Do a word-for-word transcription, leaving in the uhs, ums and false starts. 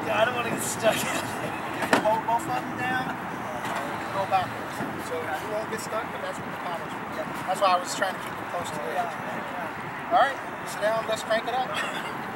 Yeah, I don't want to get stuck. You can hold both of them down and go backwards. So you won't get stuck, but that's what the paddle's for. That's why I was trying to keep it close to the edge. All right, sit down, let's crank it up.